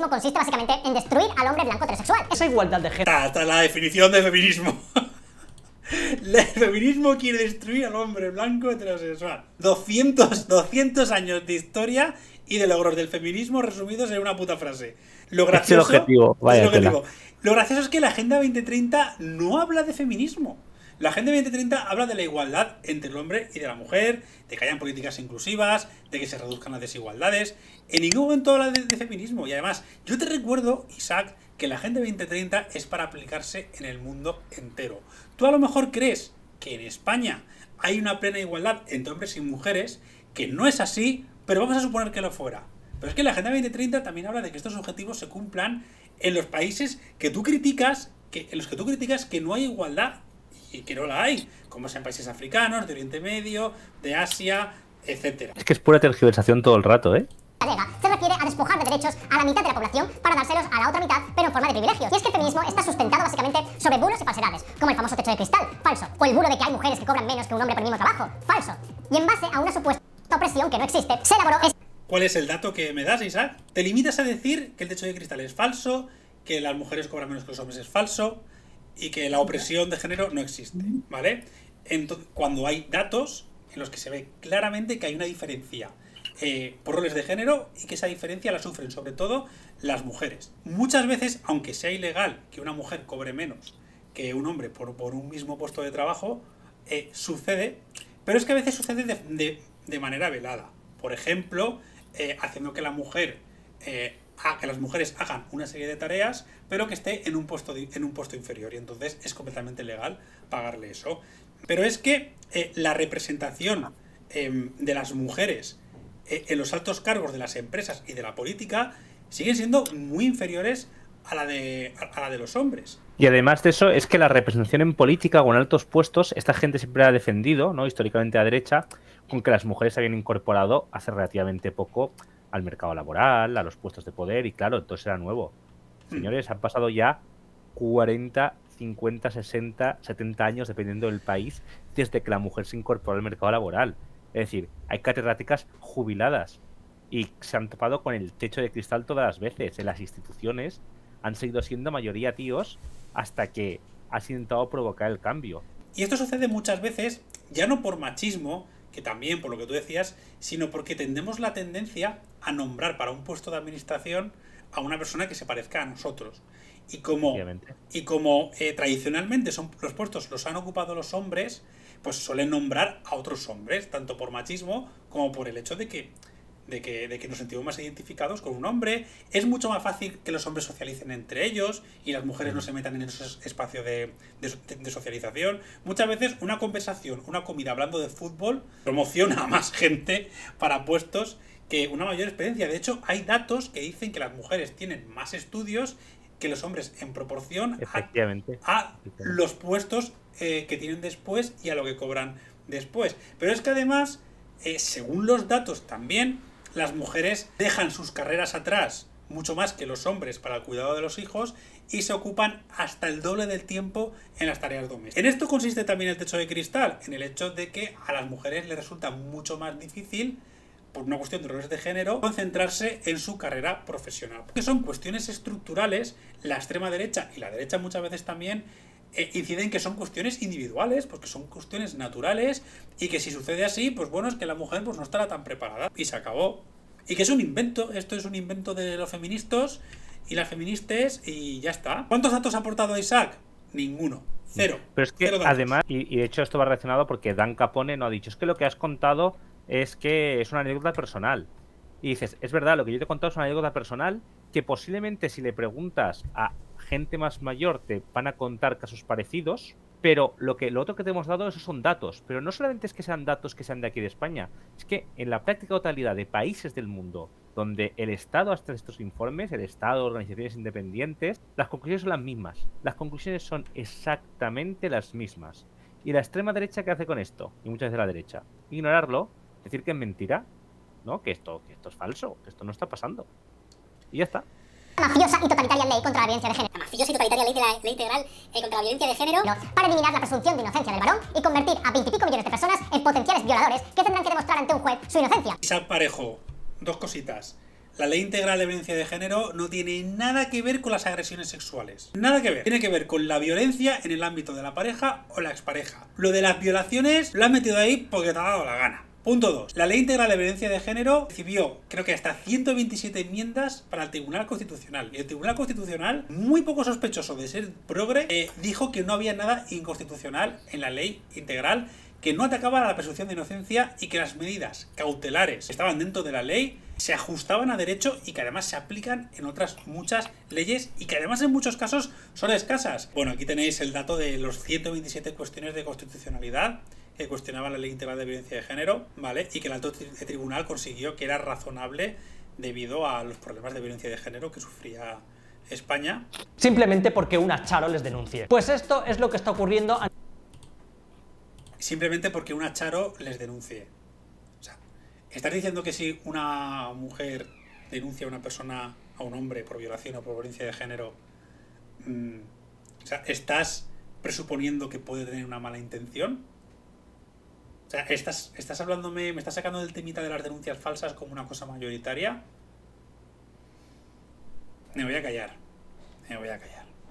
feminismo consiste básicamente en destruir al hombre blanco heterosexual. Esa igualdad de género. Hasta la definición de feminismo. El feminismo quiere destruir al hombre blanco heterosexual. 200 años de historia y de logros del feminismo resumidos en una puta frase. Lo gracioso, es el objetivo. Vaya tela. Lo gracioso es que la Agenda 2030 no habla de feminismo. La Agenda 2030 habla de la igualdad entre el hombre y de la mujer, de que hayan políticas inclusivas, de que se reduzcan las desigualdades. En ningún momento habla de feminismo. Y además, yo te recuerdo, Isaac, que la Agenda 2030 es para aplicarse en el mundo entero. Tú a lo mejor crees que en España hay una plena igualdad entre hombres y mujeres, que no es así, pero vamos a suponer que lo fuera. Pero es que la Agenda 2030 también habla de que estos objetivos se cumplan en los países que tú criticas, en los que tú criticas que no hay igualdad y que no la hay, como sean países africanos, de Oriente Medio, de Asia, etcétera. Es que es pura tergiversación todo el rato, ¿eh? Se refiere a despojar de derechos a la mitad de la población para dárselos a la otra mitad, pero en forma de privilegios. Y es que el feminismo está sustentado básicamente sobre bulos y falsedades, como el famoso techo de cristal, falso, o el bulo de que hay mujeres que cobran menos que un hombre por el mismo trabajo, falso. Y en base a una supuesta opresión que no existe, se elaboró ¿Cuál es el dato que me das, Isaac? Te limitas a decir que el techo de cristal es falso, que las mujeres cobran menos que los hombres es falso y que la opresión de género no existe, ¿vale? Entonces, cuando hay datos en los que se ve claramente que hay una diferencia por roles de género y que esa diferencia la sufren sobre todo las mujeres. Muchas veces, aunque sea ilegal que una mujer cobre menos que un hombre por un mismo puesto de trabajo, sucede, pero es que a veces sucede de manera velada. Por ejemplo, haciendo que la mujer, que las mujeres hagan una serie de tareas, pero que esté en un puesto inferior, y entonces es completamente legal pagarle eso. Pero es que la representación de las mujeres en los altos cargos de las empresas y de la política siguen siendo muy inferiores a la de los hombres. Y además de eso, es que la representación en política o en altos puestos, esta gente siempre ha defendido, ¿no?, históricamente a derecha, con que las mujeres se habían incorporado hace relativamente poco al mercado laboral, a los puestos de poder, y claro, entonces era nuevo. Señores, han pasado ya 40, 50, 60, 70 años, dependiendo del país, desde que la mujer se incorporó al mercado laboral. Es decir, hay catedráticas jubiladas y se han topado con el techo de cristal todas las veces. En las instituciones han seguido siendo mayoría tíos hasta que has intentado provocar el cambio. Y esto sucede muchas veces, ya no por machismo, que también por lo que tú decías, sino porque tendemos la tendencia a nombrar para un puesto de administración a una persona que se parezca a nosotros. Y como tradicionalmente los puestos los han ocupado los hombres, pues suelen nombrar a otros hombres, tanto por machismo como por el hecho de que nos sentimos más identificados con un hombre. Es mucho más fácil que los hombres socialicen entre ellos y las mujeres no se metan en esos espacios de socialización. Muchas veces una conversación, una comida hablando de fútbol promociona a más gente para puestos que una mayor experiencia. De hecho, hay datos que dicen que las mujeres tienen más estudios que los hombres en proporción a los puestos que tienen después y a lo que cobran después. Pero es que además, según los datos también, las mujeres dejan sus carreras atrás mucho más que los hombres para el cuidado de los hijos y se ocupan hasta el doble del tiempo en las tareas domésticas. En esto consiste también el techo de cristal, en el hecho de que a las mujeres les resulta mucho más difícil, por una cuestión de roles de género, concentrarse en su carrera profesional. Porque son cuestiones estructurales, la extrema derecha y la derecha muchas veces también inciden que son cuestiones individuales, pues que son cuestiones naturales, y que si sucede así, pues bueno, es que la mujer pues no estará tan preparada, y se acabó. Y que es un invento, esto es un invento de los feministas y las feministas, y ya está. ¿Cuántos datos ha aportado Isaac? Ninguno. Cero. Pero es que además, y de hecho esto va relacionado porque Dan Capone no ha dicho, es que lo que has contado es que es una anécdota personal. Y dices, es verdad, lo que yo te he contado es una anécdota personal que posiblemente si le preguntas a gente más mayor te van a contar casos parecidos, pero lo otro que te hemos dado, esos son datos. Pero no solamente es que sean datos que sean de aquí de España, es que en la práctica totalidad de países del mundo donde el Estado hace estos informes, el Estado, organizaciones independientes, las conclusiones son las mismas. Las conclusiones son exactamente las mismas. ¿Y la extrema derecha qué hace con esto? Y muchas veces la derecha. Ignorarlo, decir que es mentira, ¿no? Que esto es falso, que esto no está pasando. Y ya está. Mafiosa y totalitaria ley contra la violencia de género. La mafiosa y totalitaria ley integral contra la violencia de género. Para eliminar la presunción de inocencia del varón y convertir a 20 y pico millones de personas en potenciales violadores que tendrán que demostrar ante un juez su inocencia. Isaac Parejo, dos cositas. La ley integral de violencia de género no tiene nada que ver con las agresiones sexuales. Nada que ver. Tiene que ver con la violencia en el ámbito de la pareja o la expareja. Lo de las violaciones lo han metido ahí porque te ha dado la gana. Punto 2. La Ley Integral de Violencia de Género recibió, creo que hasta 127 enmiendas para el Tribunal Constitucional. Y el Tribunal Constitucional, muy poco sospechoso de ser progre, dijo que no había nada inconstitucional en la Ley Integral, que no atacaba a la presunción de inocencia y que las medidas cautelares que estaban dentro de la ley se ajustaban a derecho y que además se aplican en otras muchas leyes y que además en muchos casos son escasas. Bueno, aquí tenéis el dato de los 127 cuestiones de constitucionalidad que cuestionaban la Ley Integral de Violencia de Género, ¿vale? Y que el alto tribunal consiguió que era razonable debido a los problemas de violencia de género que sufría España. Simplemente porque una Charo les denuncie. Pues esto es lo que está ocurriendo. Simplemente porque una Charo les denuncie. O sea, ¿estás diciendo que si una mujer denuncia a una persona, a un hombre, por violación o por violencia de género, o sea, estás presuponiendo que puede tener una mala intención? O sea, ¿estás hablándome, me estás sacando del temita de las denuncias falsas como una cosa mayoritaria? Me voy a callar. Me voy a callar.